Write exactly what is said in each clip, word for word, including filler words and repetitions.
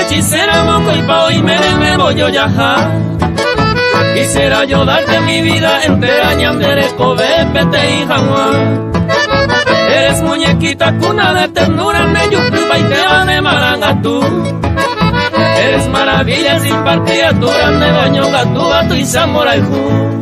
hechicera moco y pao y me me voy yo ya. Quisiera yo darte mi vida entera, ñandere, cobe, pete y jaguar. Eres muñequita cuna de ternura, me yuclupa y te va de marangatú. Eres maravilla sin partida, tu grande baño, gatúa, tu y samurai ju.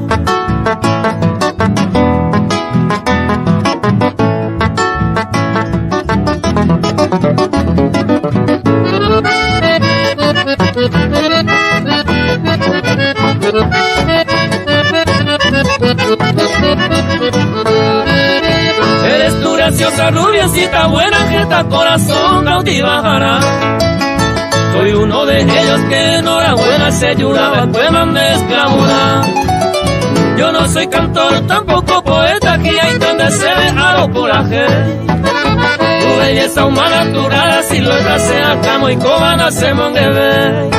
Eres tu graciosa rubiecita, buena jeta, corazón cautivajara. Soy uno de ellos que enhorabuena se ayudaba, pues me esclavura. Yo no soy cantor, tampoco poeta, aquí hay donde se ve a lo coraje. Tu belleza humana, natural, si lo sea camo y cobana se monguebe.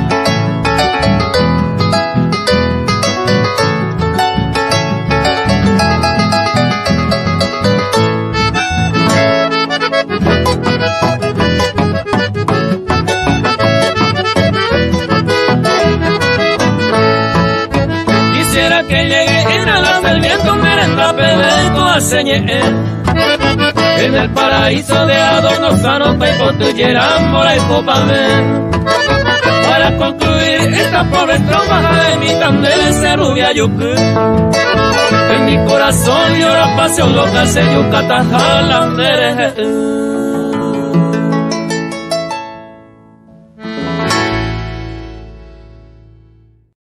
Quisiera que llegue en alas del viento, merenda, pedeco, aseñe. En el paraíso de adornos sanos, pepo, tuyeran, mora y copa, ven. Para concluir esta pobre estrofa de mi candela, rubia yucu. En mi corazón llora pasión loca, se yucata, jalandere.